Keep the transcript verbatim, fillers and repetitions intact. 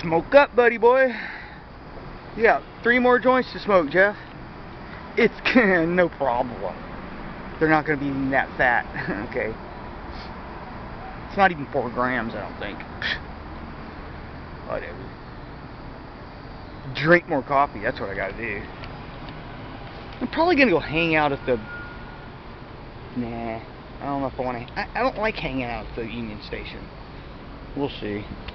Smoke up, buddy boy. You got three more joints to smoke, Jeff. It's no problem. They're not going to be that fat. Okay. It's not even four grams, I don't think. Whatever. Drink more coffee. That's what I got to do. I'm probably going to go hang out at the... Nah. I don't know if I want to... I, I don't like hanging out at the Union Station. We'll see.